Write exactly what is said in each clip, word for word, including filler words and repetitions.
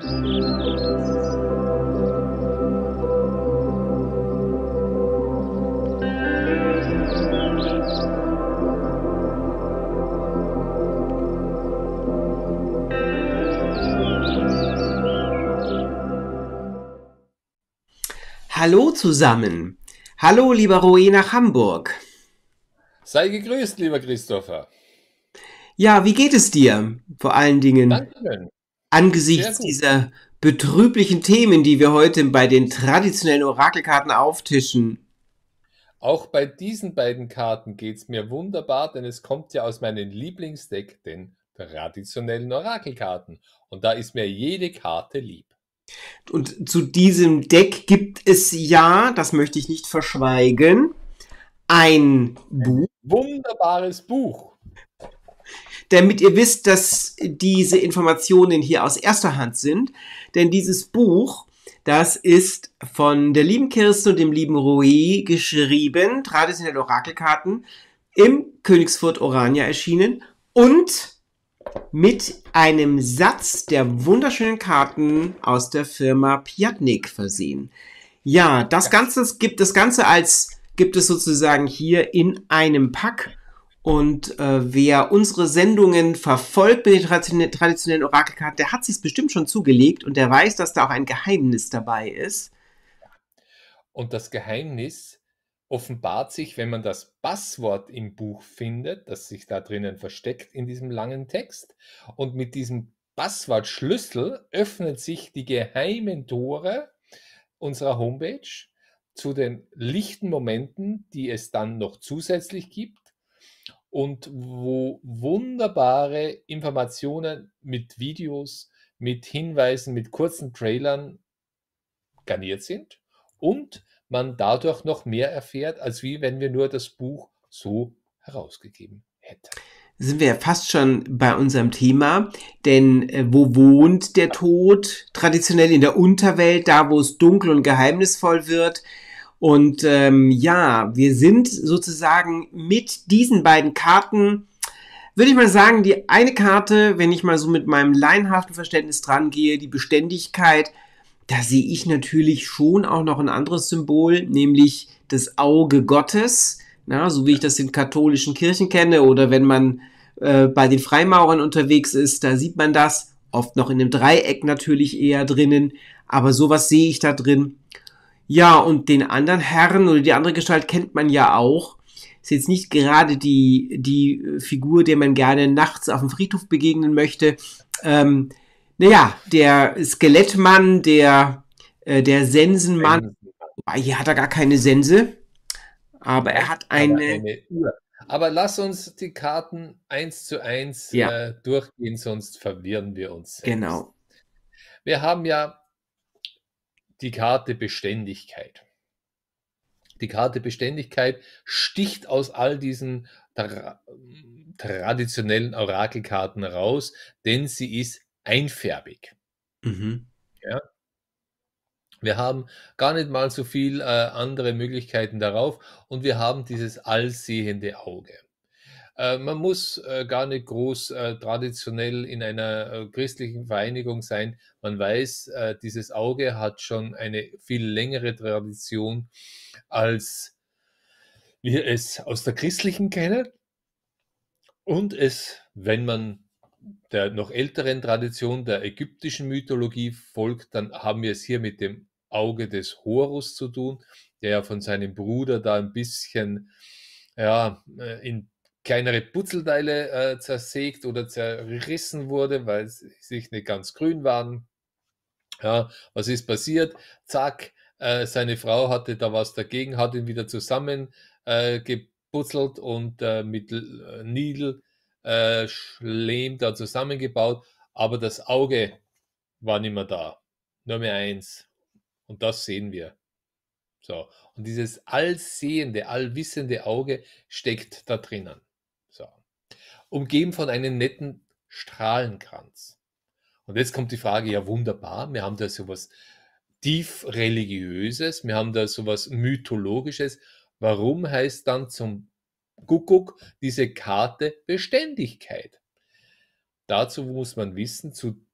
Hallo zusammen. Hallo, lieber Roe nach Hamburg. Sei gegrüßt, lieber Christopher. Ja, wie geht es dir? Vor allen Dingen Dankeschön. Sehr angesichts gut. dieser betrüblichen Themen, die wir heute bei den traditionellen Orakelkarten auftischen. Auch bei diesen beiden Karten geht es mir wunderbar, denn es kommt ja aus meinem Lieblingsdeck, den traditionellen Orakelkarten. Und da ist mir jede Karte lieb. Und zu diesem Deck gibt es ja, das möchte ich nicht verschweigen, ein Buch, Wunderbares Buch. damit ihr wisst, dass diese Informationen hier aus erster Hand sind. Denn dieses Buch, das ist von der lieben Kirsten und dem lieben Roe geschrieben, traditionelle Orakelkarten, im Königsfurt Orania erschienen und mit einem Satz der wunderschönen Karten aus der Firma Piatnik versehen. Ja, das Ja. Ganze gibt das Ganze als gibt es sozusagen hier in einem Pack. Und äh, wer unsere Sendungen verfolgt mit den tradition traditionellen Orakelkarten, der hat sich bestimmt schon zugelegt und der weiß, dass da auch ein Geheimnis dabei ist. Und das Geheimnis offenbart sich, wenn man das Passwort im Buch findet, das sich da drinnen versteckt in diesem langen Text. Und mit diesem Passwortschlüssel öffnen sich die geheimen Tore unserer Homepage zu den lichten Momenten, die es dann noch zusätzlich gibt und wo wunderbare Informationen mit Videos, mit Hinweisen, mit kurzen Trailern garniert sind und man dadurch noch mehr erfährt, als wie wenn wir nur das Buch so herausgegeben hätten. Sind wir ja fast schon bei unserem Thema, denn äh, wo wohnt der Tod? Traditionell in der Unterwelt, da wo es dunkel und geheimnisvoll wird. Und ähm, ja, wir sind sozusagen mit diesen beiden Karten, würde ich mal sagen, die eine Karte, wenn ich mal so mit meinem laienhaften Verständnis dran gehe, die Beständigkeit, da sehe ich natürlich schon auch noch ein anderes Symbol, nämlich das Auge Gottes, na, so wie ich das in katholischen Kirchen kenne oder wenn man äh, bei den Freimaurern unterwegs ist, da sieht man das, oft noch in einem Dreieck natürlich eher drinnen, aber sowas sehe ich da drin. Ja, und den anderen Herrn oder die andere Gestalt kennt man ja auch. Ist jetzt nicht gerade die, die Figur, der man gerne nachts auf dem Friedhof begegnen möchte. Ähm, naja, der Skelettmann, der, äh, der Sensenmann, Ein, hier hat er gar keine Sense, aber er nein, hat aber eine, eine Uhr. Aber lass uns die Karten eins zu eins ja, äh, durchgehen, sonst verwirren wir uns selbst. genau. Wir haben ja die Karte Beständigkeit. Die Karte Beständigkeit sticht aus all diesen tra traditionellen Orakelkarten raus, denn sie ist einfärbig. Mhm. Ja? Wir haben gar nicht mal so viel äh, andere Möglichkeiten darauf und wir haben dieses allsehende Auge. Äh, man muss äh, gar nicht groß äh, traditionell in einer äh, christlichen Vereinigung sein. Man weiß, äh, dieses Auge hat schon eine viel längere Tradition, als wir es aus der christlichen kennen. Und es, wenn man der noch älteren Tradition der ägyptischen Mythologie folgt, dann haben wir es hier mit dem Auge des Horus zu tun, der ja von seinem Bruder da ein bisschen ja, äh, in kleinere Putzelteile äh, zersägt oder zerrissen wurde, weil sie sich nicht ganz grün waren. Ja, was ist passiert? Zack, äh, seine Frau hatte da was dagegen, hat ihn wieder zusammen äh, geputzelt und äh, mit äh, Nidel äh, Schleim da zusammengebaut, aber das Auge war nicht mehr da. Nur mehr eins. Und das sehen wir. So. Und dieses allsehende, allwissende Auge steckt da drinnen. So. Umgeben von einem netten Strahlenkranz. Und jetzt kommt die Frage, ja wunderbar, wir haben da sowas tief religiöses, wir haben da sowas mythologisches. Warum heißt dann zum Kuckuck diese Karte Beständigkeit? Dazu muss man wissen, zu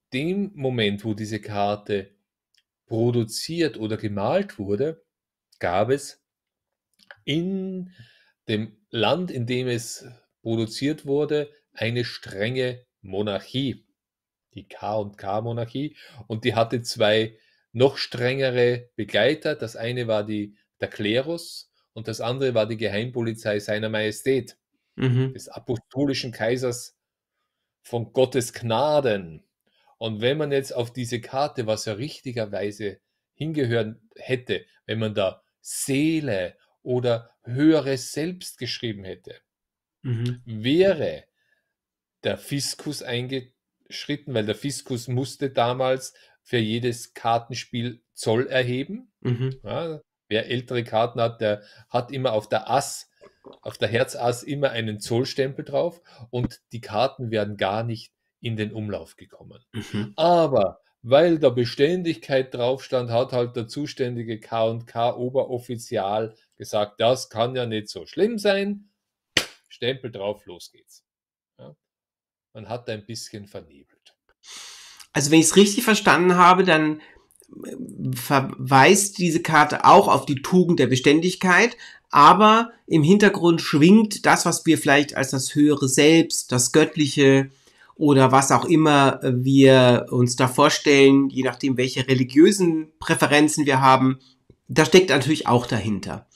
dem Moment, wo diese Karte produziert oder gemalt wurde, gab es in dem Land, in dem es produziert wurde, eine strenge Monarchie, die K und K-Monarchie, und die hatte zwei noch strengere Begleiter. Das eine war die, der Klerus und das andere war die Geheimpolizei seiner Majestät, Mhm. des apostolischen Kaisers von Gottes Gnaden. Und wenn man jetzt auf diese Karte, was ja richtigerweise hingehören hätte, wenn man da Seele oder höheres Selbst geschrieben hätte, Mhm. wäre der Fiskus eingeschritten, weil der Fiskus musste damals für jedes Kartenspiel Zoll erheben. Mhm. Ja, wer ältere Karten hat, der hat immer auf der Ass, auf der Herzass immer einen Zollstempel drauf und die Karten werden gar nicht in den Umlauf gekommen. Mhm. Aber weil da Beständigkeit drauf stand, hat halt der zuständige K und K Oberoffizial gesagt, das kann ja nicht so schlimm sein. Stempel drauf, los geht's. Ja, man hat ein bisschen vernebelt. Also wenn ich es richtig verstanden habe, dann äh, verweist diese Karte auch auf die Tugend der Beständigkeit, aber im Hintergrund schwingt das, was wir vielleicht als das höhere Selbst, das Göttliche oder was auch immer wir uns da vorstellen, je nachdem, welche religiösen Präferenzen wir haben, da steckt natürlich auch dahinter.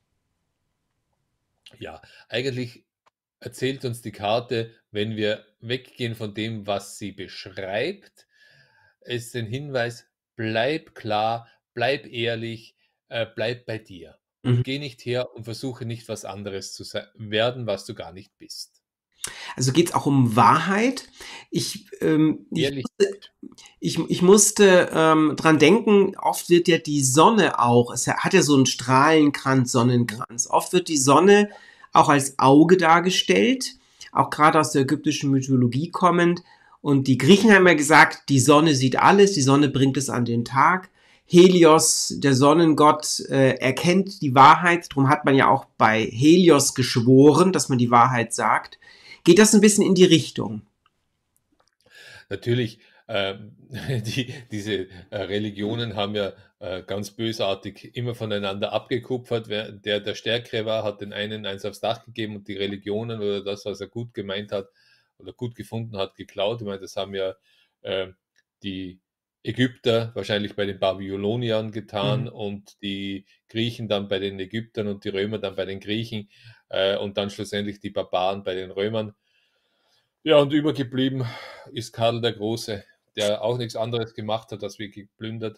Ja, eigentlich erzählt uns die Karte, wenn wir weggehen von dem, was sie beschreibt, ist ein Hinweis, bleib klar, bleib ehrlich, äh, bleib bei dir Mhm. und geh nicht her und versuche nicht was anderes zu se- werden, was du gar nicht bist. Also geht es auch um Wahrheit. Ich, ähm, ich Ehrlichkeit. Ich, ich musste ähm, dran denken, oft wird ja die Sonne auch, es hat ja so einen Strahlenkranz, Mhm. Sonnenkranz. Oft wird die Sonne auch als Auge dargestellt, auch gerade aus der ägyptischen Mythologie kommend. Und die Griechen haben ja gesagt, die Sonne sieht alles, die Sonne bringt es an den Tag. Helios, der Sonnengott, äh, erkennt die Wahrheit. Darum hat man ja auch bei Helios geschworen, dass man die Wahrheit sagt. Geht das ein bisschen in die Richtung? Natürlich, ähm, die, diese äh, Religionen haben ja äh, ganz bösartig immer voneinander abgekupfert. Wer, der der Stärkere war, hat den einen eins aufs Dach gegeben und die Religionen oder das, was er gut gemeint hat oder gut gefunden hat, geklaut. Ich meine, das haben ja äh, die Ägypter wahrscheinlich bei den Babyloniern getan Mhm. und die Griechen dann bei den Ägyptern und die Römer dann bei den Griechen äh, und dann schlussendlich die Barbaren bei den Römern. Ja, und übergeblieben ist Karl der Große, der auch nichts anderes gemacht hat, als wir geplündert.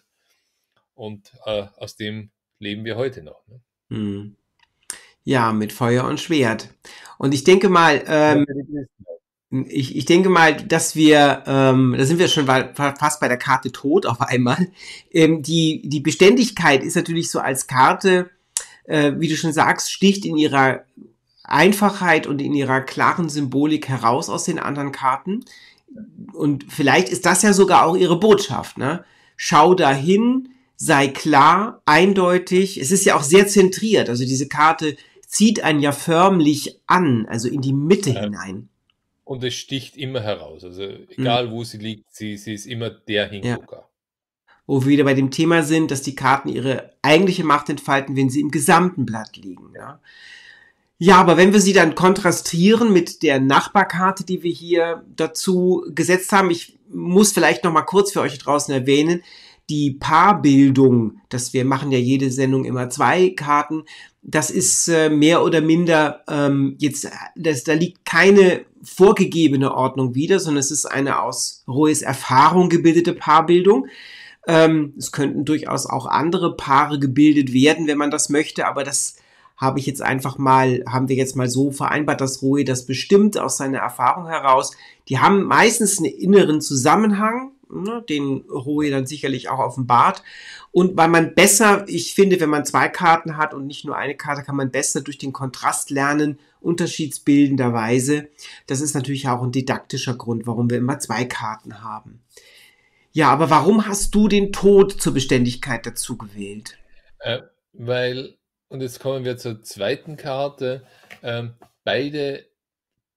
Und äh, aus dem leben wir heute noch. Ne? Mhm. Ja, mit Feuer und Schwert. Und ich denke mal, Ja, ähm, für die Christen. ich, ich denke mal, dass wir, ähm, da sind wir schon bei, fast bei der Karte Tod auf einmal. Ähm, die, die Beständigkeit ist natürlich so als Karte, äh, wie du schon sagst, sticht in ihrer Einfachheit und in ihrer klaren Symbolik heraus aus den anderen Karten. Und vielleicht ist das ja sogar auch ihre Botschaft, ne? Schau dahin, sei klar, eindeutig. Es ist ja auch sehr zentriert. Also diese Karte zieht einen ja förmlich an, also in die Mitte Äh, hinein. und es sticht immer heraus. Also Hm, egal wo sie liegt, sie, sie ist immer der ja. Hingucker. Wo wir wieder bei dem Thema sind, dass die Karten ihre eigentliche Macht entfalten, wenn sie im gesamten Blatt liegen. Ja, ja, aber wenn wir sie dann kontrastieren mit der Nachbarkarte, die wir hier dazu gesetzt haben, ich muss vielleicht noch mal kurz für euch draußen erwähnen, die Paarbildung, dass wir machen ja jede Sendung immer zwei Karten, das ist äh, mehr oder minder ähm, jetzt, das, da liegt keine vorgegebene Ordnung wieder, sondern es ist eine aus Rohes Erfahrung gebildete Paarbildung. Ähm, es könnten durchaus auch andere Paare gebildet werden, wenn man das möchte, aber das habe ich jetzt einfach mal, haben wir jetzt mal so vereinbart, dass Roe das bestimmt aus seiner Erfahrung heraus. Die haben meistens einen inneren Zusammenhang, ne, den Roe dann sicherlich auch offenbart. Und weil man besser, ich finde, wenn man zwei Karten hat und nicht nur eine Karte, kann man besser durch den Kontrast lernen, unterschiedsbildenderweise. Das ist natürlich auch ein didaktischer Grund, warum wir immer zwei Karten haben. Ja, aber warum hast du den Tod zur Beständigkeit dazu gewählt? Äh, weil, und jetzt kommen wir zur zweiten Karte, ähm, beide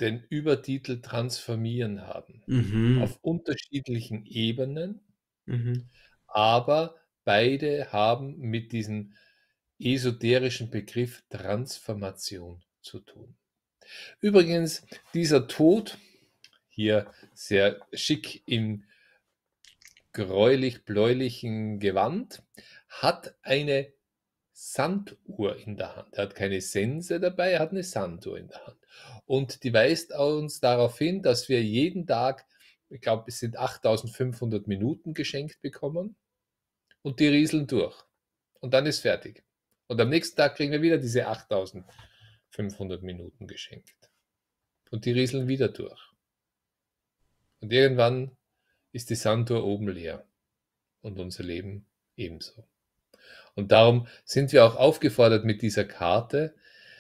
den Übertitel Transformieren haben. Mhm. Auf unterschiedlichen Ebenen, Mhm. aber beide haben mit diesem esoterischen Begriff Transformation zu tun. Übrigens, dieser Tod, hier sehr schick im gräulich-bläulichen Gewand, hat eine Sanduhr in der Hand. Er hat keine Sense dabei, er hat eine Sanduhr in der Hand. Und die weist uns darauf hin, dass wir jeden Tag, ich glaube, es sind achttausendfünfhundert Minuten geschenkt bekommen und die rieseln durch. Und dann ist fertig. Und am nächsten Tag kriegen wir wieder diese achttausendfünfhundert Minuten geschenkt. Und die rieseln wieder durch. Und irgendwann ist die Sanduhr oben leer. Und unser Leben ebenso. Und darum sind wir auch aufgefordert mit dieser Karte,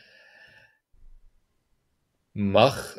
mach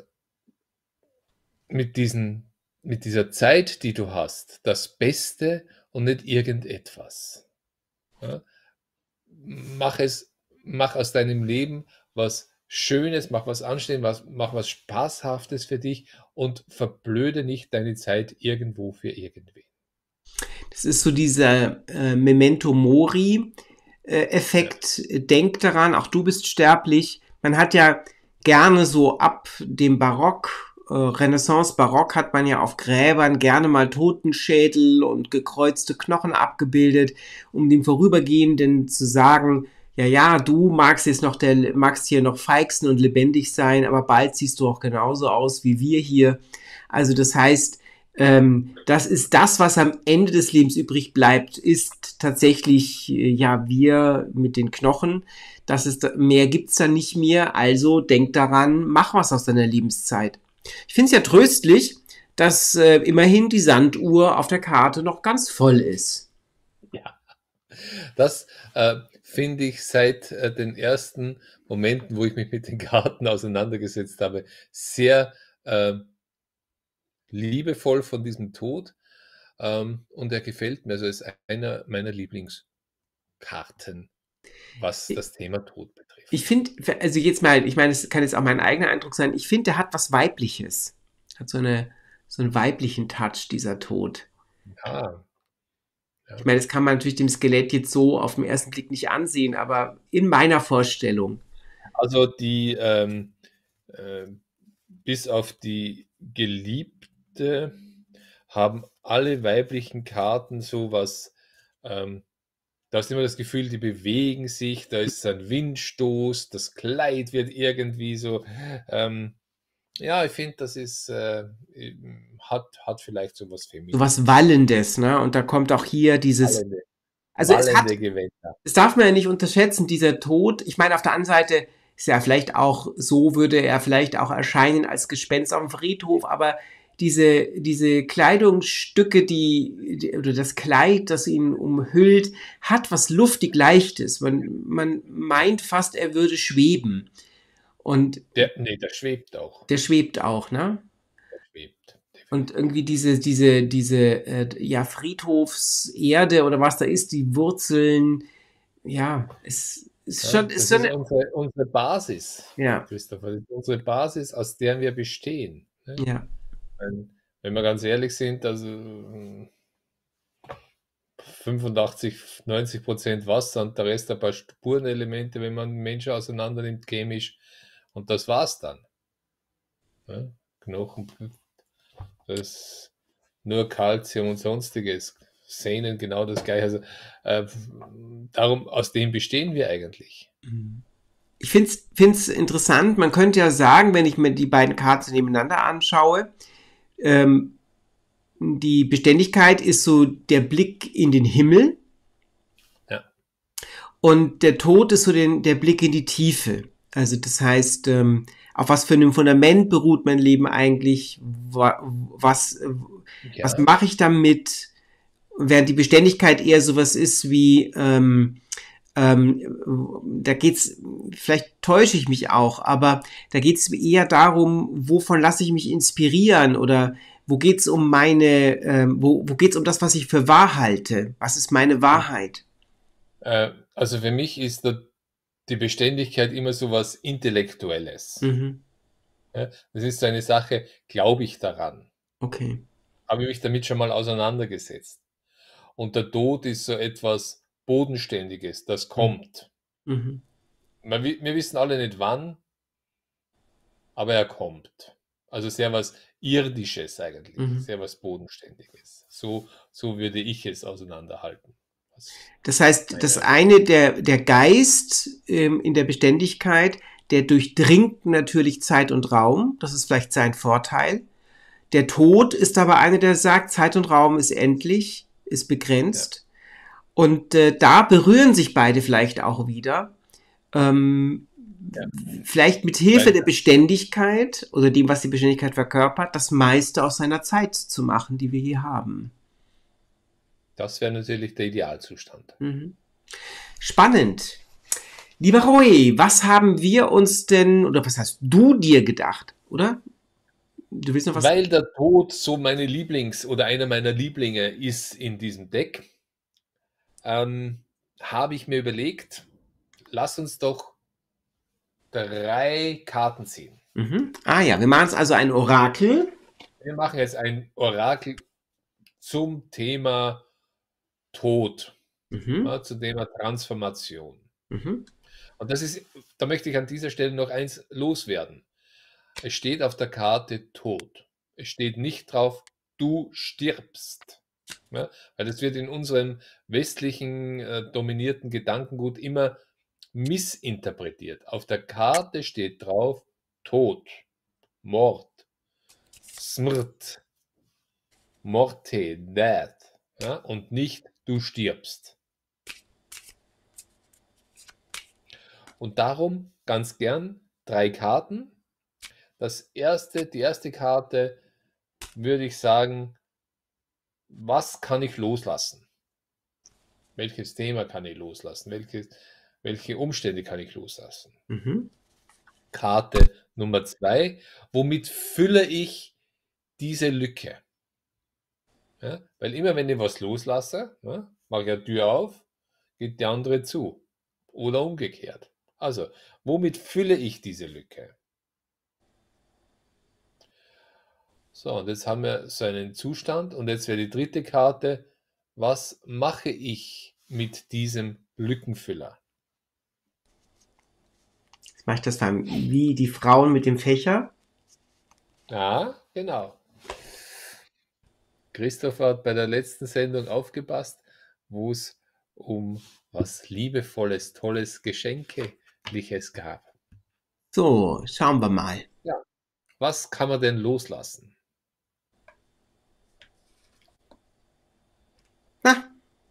mit, diesen, mit dieser Zeit, die du hast, das Beste und nicht irgendetwas. Ja? Mach es, mach aus deinem Leben was Schönes, mach was Anständiges, mach was Spaßhaftes für dich und verblöde nicht deine Zeit irgendwo für irgendwen. Das ist so dieser äh, Memento Mori äh, Ja. Effekt. Denk daran, auch du bist sterblich. Man hat ja gerne so ab dem Barock, äh, Renaissance, Barock hat man ja auf Gräbern gerne mal Totenschädel und gekreuzte Knochen abgebildet, um dem Vorübergehenden zu sagen, ja, ja, du magst jetzt noch der, magst hier noch feixen und lebendig sein, aber bald siehst du auch genauso aus wie wir hier. Also das heißt, ähm, das ist das, was am Ende des Lebens übrig bleibt, ist tatsächlich, äh, ja, wir mit den Knochen. Das ist, mehr gibt's da nicht mehr. Also denk daran, mach was aus deiner Lebenszeit. Ich finde es ja tröstlich, dass äh, immerhin die Sanduhr auf der Karte noch ganz voll ist. Ja. Das äh, finde ich seit äh, den ersten Momenten, wo ich mich mit den Karten auseinandergesetzt habe, sehr äh, liebevoll von diesem Tod. Ähm, und er gefällt mir. Also er ist einer meiner Lieblingskarten, was das Thema Tod betrifft. Ich finde, also jetzt mal, ich meine, es kann jetzt auch mein eigener Eindruck sein, ich finde, der hat was Weibliches. Hat so eine, so einen weiblichen Touch, dieser Tod. Ja, Ich ja. meine, das kann man natürlich dem Skelett jetzt so auf den ersten Blick nicht ansehen, aber in meiner Vorstellung. Also die, ähm, äh, bis auf die Geliebte haben alle weiblichen Karten sowas, ähm, da hast du immer das Gefühl, die bewegen sich, da ist ein Windstoß, das Kleid wird irgendwie so, ähm, ja, ich finde, das ist, äh, hat, hat vielleicht so was So Feminines. was Wallendes, ne? Und da kommt auch hier dieses, Wallende, also es hat, wallende Gewänder. das darf man ja nicht unterschätzen, dieser Tod. Ich meine, auf der anderen Seite ist ja vielleicht auch, so würde er vielleicht auch erscheinen als Gespenst auf dem Friedhof, aber diese, diese Kleidungsstücke, die, die, oder das Kleid, das ihn umhüllt, hat was luftig Leichtes. Man, man meint fast, er würde schweben. Und Der, nee, der schwebt auch. der schwebt auch, ne? Der schwebt, Und definitiv. irgendwie diese, diese, diese, äh, ja, Friedhofserde oder was da ist, die Wurzeln, ja, es ist Ja, schon, ist das so ist eine, unsere, unsere Basis, ja, Christopher. Das ist unsere Basis, aus der wir bestehen. Ne? ja, Wenn, wenn wir ganz ehrlich sind, also mm, fünfundachtzig, neunzig Prozent Wasser und der Rest ein paar Spurenelemente, wenn man Menschen auseinander nimmt, chemisch. Und das war's dann. Ne? Knochen, das nur Kalzium und sonstiges. Sehnen genau das gleiche. Also, äh, darum, aus dem bestehen wir eigentlich. ich finde es find's interessant. Man könnte ja sagen, wenn ich mir die beiden Karten nebeneinander anschaue, ähm, die Beständigkeit ist so der Blick in den Himmel Ja. und der Tod ist so den, der Blick in die Tiefe. Also das heißt, ähm, auf was für einem Fundament beruht mein Leben eigentlich? Wa- Was, äh, was Ja. mache ich damit? Während die Beständigkeit eher sowas ist wie, ähm, ähm, da geht's, vielleicht täusche ich mich auch, aber da geht's eher darum, wovon lasse ich mich inspirieren oder wo geht's um meine, ähm, wo, wo geht's um das, was ich für wahr halte? Was ist meine Wahrheit? Äh, also für mich ist da die Beständigkeit immer so was Intellektuelles. Mhm. Ja, das ist so eine Sache, glaube ich daran? Okay. Habe ich mich damit schon mal auseinandergesetzt? Und der Tod ist so etwas Bodenständiges, das Mhm. kommt. Mhm. Man, wi- wir wissen alle nicht wann, aber er kommt. Also sehr was Irdisches eigentlich, Mhm. sehr was Bodenständiges. So, so würde ich es auseinanderhalten. Was Das heißt, das meine, eine, der, der Geist ähm, in der Beständigkeit, der durchdringt natürlich Zeit und Raum. Das ist vielleicht sein Vorteil. Der Tod ist aber einer, der sagt, Zeit und Raum ist endlich, ist ja, begrenzt. Und äh, da berühren sich beide vielleicht auch wieder. Ähm, ja, Vielleicht mit Hilfe weil der Beständigkeit oder dem, was die Beständigkeit verkörpert, das meiste aus seiner Zeit zu machen, die wir hier haben. das wäre natürlich der Idealzustand. Mhm. Spannend. Lieber Roy, was haben wir uns denn, oder was hast du dir gedacht, oder? Du willst noch was? Weil der Tod so meine Lieblings- oder einer meiner Lieblinge ist in diesem Deck, ähm, habe ich mir überlegt, lass uns doch drei Karten ziehen. Mhm. Ah ja, wir machen es also ein Orakel. Wir machen jetzt ein Orakel zum Thema Tod, Mhm. ja, zum Thema Transformation. Mhm. Und das ist, da möchte ich an dieser Stelle noch eins loswerden. Es steht auf der Karte Tod. Es steht nicht drauf, du stirbst. Ja, weil das wird in unserem westlichen äh, dominierten Gedankengut immer missinterpretiert. Auf der Karte steht drauf Tod, Mord, Smrt, Morte, Death, ja, und nicht du stirbst. Und darum ganz gern drei Karten. Das erste, die erste Karte würde ich sagen, was kann ich loslassen? Welches Thema kann ich loslassen? Welche, welche Umstände kann ich loslassen? Mhm. Karte Nummer zwei, womit fülle ich diese Lücke? Ja, weil immer wenn ich was loslasse, ja, mache ich eine Tür auf, geht die andere zu. Oder umgekehrt. Also, womit fülle ich diese Lücke? So, und jetzt haben wir so einen Zustand und jetzt wäre die dritte Karte, was mache ich mit diesem Lückenfüller? Jetzt mache ich das dann wie die Frauen mit dem Fächer. Ja, genau. Christopher hat bei der letzten Sendung aufgepasst, wo es um was Liebevolles, Tolles, Geschenkliches gab. So, schauen wir mal. Ja. Was kann man denn loslassen? Na,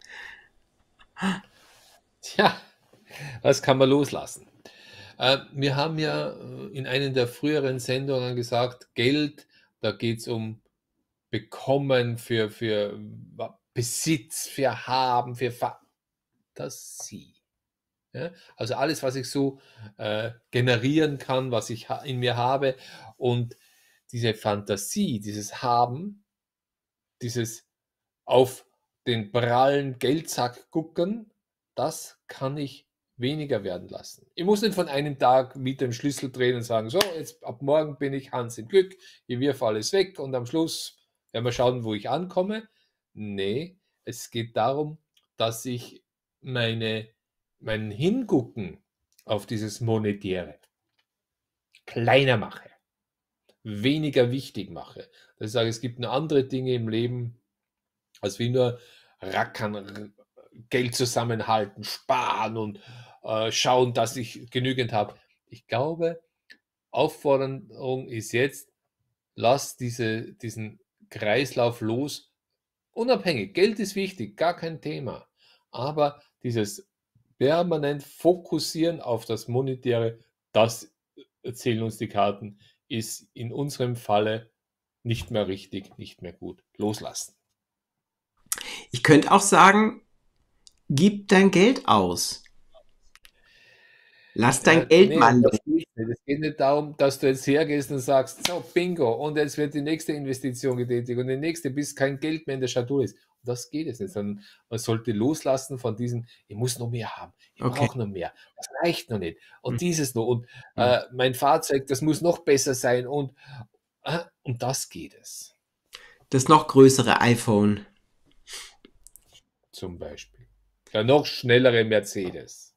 Tja, was kann man loslassen? Äh, wir haben ja äh, in einer der früheren Sendungen gesagt, Geld, da geht es um Bekommen, für, für Besitz, für Haben, für Fantasie. Ja? Also alles, was ich so äh, generieren kann, was ich in mir habe. Und diese Fantasie, dieses Haben, dieses auf den prallen Geldsack gucken, das kann ich weniger werden lassen. Ich muss nicht von einem Tag mit dem Schlüssel drehen und sagen, so, jetzt ab morgen bin ich Hans im Glück, ich wirf alles weg und am Schluss werden wir schauen, wo ich ankomme. Nee, es geht darum, dass ich meine, mein Hingucken auf dieses Monetäre kleiner mache, weniger wichtig mache. Dass ich sage, es gibt noch andere Dinge im Leben, als wie nur rackern, Geld zusammenhalten, sparen und äh, schauen, dass ich genügend habe. Ich glaube, Aufforderung ist jetzt, lass diese, diesen Kreislauf los. Unabhängig, Geld ist wichtig, gar kein Thema. Aber dieses permanent Fokussieren auf das Monetäre, das erzählen uns die Karten, ist in unserem Falle nicht mehr richtig, nicht mehr gut. Loslassen. ich könnte auch sagen, gib dein Geld aus. Lass dein Ja, Geld nee, mal um los. das geht nicht. Es geht nicht darum, dass du jetzt hergehst und sagst, so, Bingo, und jetzt wird die nächste Investition getätigt und die nächste, bis kein Geld mehr in der Schatulle ist. Das geht es nicht, sondern man sollte loslassen von diesem: „Ich muss noch mehr haben, ich Okay. brauche noch mehr, das reicht noch nicht Mhm. und dieses noch und, Mhm. äh, mein Fahrzeug, das muss noch besser sein“ und äh, um das geht es. Das noch größere iPhone. Zum Beispiel. Der noch schnellere Mercedes.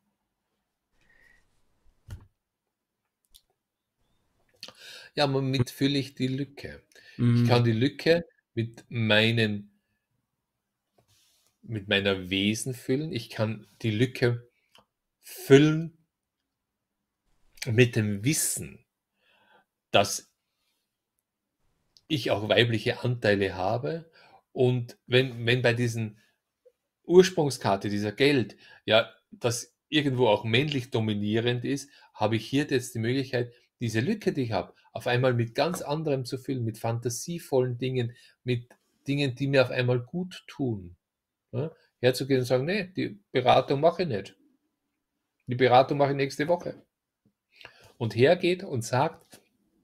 Ja, womit fülle ich die Lücke? Ich Mhm. kann die Lücke mit meinen mit meiner Wesen füllen. Ich kann die Lücke füllen mit dem Wissen dass ich auch weibliche Anteile habe und wenn wenn bei diesen Ursprungskarte, dieser Geld, ja, das irgendwo auch männlich dominierend ist, habe ich hier jetzt die Möglichkeit, diese Lücke, die ich habe, auf einmal mit ganz anderem zu füllen, mit fantasievollen Dingen, mit Dingen, die mir auf einmal gut tun, ne? Herzugehen und sagen: „Ne, die Beratung mache ich nicht.“ Die Beratung mache ich nächste Woche. Und hergeht und sagt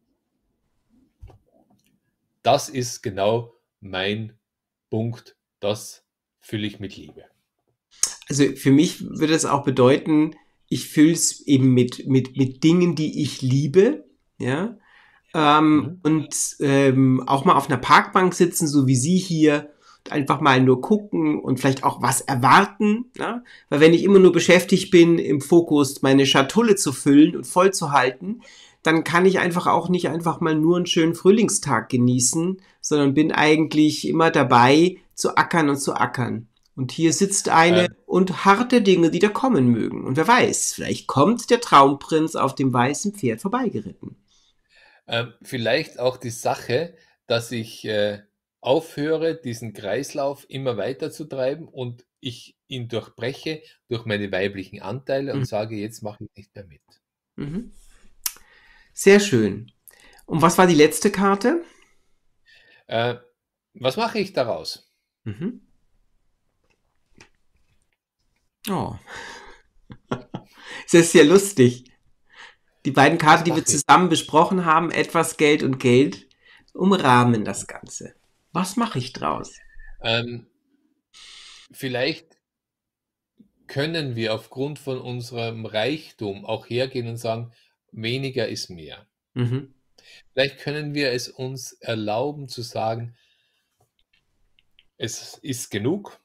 das ist genau mein Punkt, das fülle ich mit Liebe. Also, für mich würde es auch bedeuten, ich fülle es eben mit mit mit Dingen, die ich liebe, ja? Ähm, Mhm. und, ähm, auch mal auf 'ner Parkbank sitzen, so wie Sie hier, und einfach mal nur gucken und vielleicht auch was erwarten, ne? Weil wenn ich immer nur beschäftigt bin, im Fokus meine Schatulle zu füllen und voll zu halten, dann kann ich einfach auch nicht einfach mal nur 'n schönen Frühlingstag genießen, sondern bin eigentlich immer dabei, zu ackern und zu ackern. Und hier sitzt eine Ähm und harrt der Dinge, die da kommen mögen. Und wer weiß, vielleicht kommt der Traumprinz auf dem weißen Pferd vorbeigeritten. Ähm, vielleicht auch die Sache, dass ich, äh, aufhöre, diesen Kreislauf immer weiter zu treiben und ich ihn durchbreche durch meine weiblichen Anteile und Mhm. sage: „Jetzt mache ich nicht mehr mit.“ Mhm. Sehr schön. Und was war die letzte Karte? Äh, was mache ich daraus? Mhm. Oh. Das ist ja lustig. Die beiden Karten, Was die wir mache ich? zusammen besprochen haben, etwas Geld und Geld, umrahmen das Ganze. Was mache ich draus? Ähm vielleicht können wir aufgrund von unserem Reichtum auch hergehen und sagen: „Weniger ist mehr.“ Mhm. Vielleicht können wir es uns erlauben zu sagen „Es ist genug.“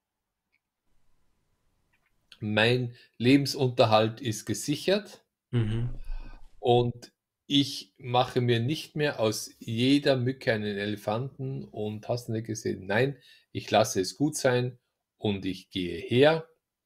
„Mein Lebensunterhalt ist gesichert“ Mhm. „und ich mache mir nicht mehr aus jeder Mücke einen Elefanten und hast du nicht gesehen. Nein, ich lasse es gut sein und ich gehe her“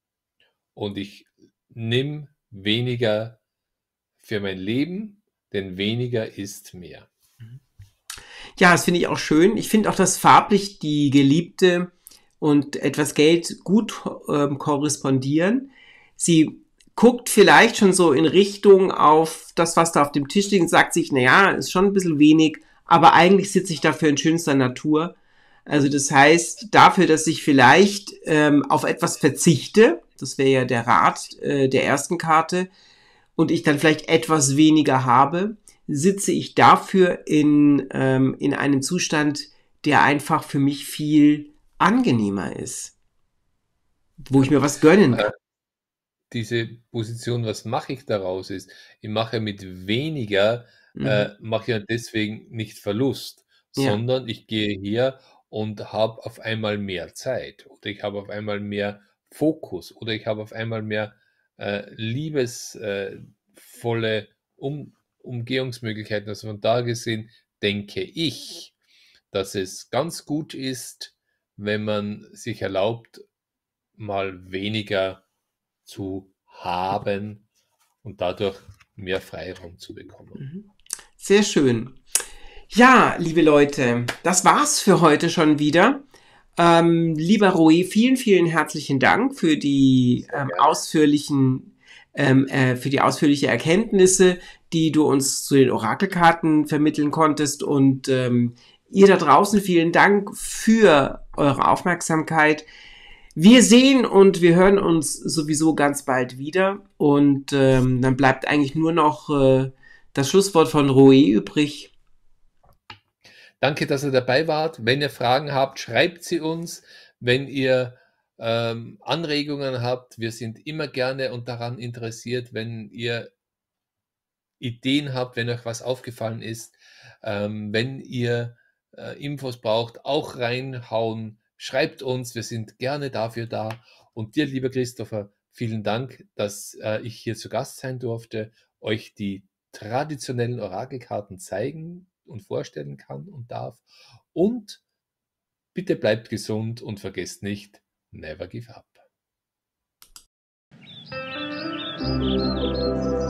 „und ich nehme weniger für mein Leben, denn weniger ist mehr.“ Mhm. Ja, das finde ich auch schön. Ich finde auch, dass farblich die Geliebte und etwas Geld gut, ähm, korrespondieren. Sie guckt vielleicht schon so in Richtung auf das, was da auf dem Tisch liegt und sagt sich: „Na ja, ist schon 'n bisschen wenig, aber eigentlich sitze ich dafür in schönster Natur.“ Also, das heißt, dafür, dass ich vielleicht, ähm, auf etwas verzichte, das wäre ja der Rat, äh, der ersten Karte, und ich dann vielleicht etwas weniger habe, sitze ich dafür in, ähm, in einem Zustand, der einfach für mich viel angenehmer ist. Wo ich Ja, mir was gönnen äh, kann. diese Position, was mache ich daraus, ist, ich mache mit weniger Mhm. äh, mache ja deswegen nicht Verlust, Ja. sondern ich gehe her und habe auf einmal mehr Zeit oder ich habe auf einmal mehr Fokus oder ich habe auf einmal mehr, äh, liebes äh, volle Um Umgehungsmöglichkeiten. Also, von da gesehen denke ich, dass es ganz gut ist, wenn man sich erlaubt, mal weniger zu haben und dadurch mehr Freiraum zu bekommen. Mhm. Sehr schön. Ja, liebe Leute, das war's für heute schon wieder. Ähm, lieber Rui, vielen, vielen herzlichen Dank für die Sehr ähm, gerne. ausführlichen, ähm, äh, für die ausführliche Erkenntnisse, die du uns zu den Orakelkarten vermitteln konntest. Und ähm, ihr da draußen, vielen Dank für eure Aufmerksamkeit. Wir sehen und wir hören uns sowieso ganz bald wieder. Und ähm, dann bleibt eigentlich nur noch äh, das Schlusswort von Rui übrig. Danke, dass ihr dabei wart. Wenn ihr Fragen habt, schreibt sie uns. Wenn ihr ähm, Anregungen habt, wir sind immer gerne und daran interessiert, wenn ihr Ideen habt, wenn euch was aufgefallen ist, ähm, wenn ihr äh, Infos braucht, auch reinhauen. Schreibt uns, wir sind gerne dafür da. Und dir, lieber Christopher, vielen Dank, dass äh, ich hier zu Gast sein durfte, euch die traditionellen Orakelkarten zeigen und vorstellen kann und darf. Und bitte bleibt gesund und vergesst nicht, never give up.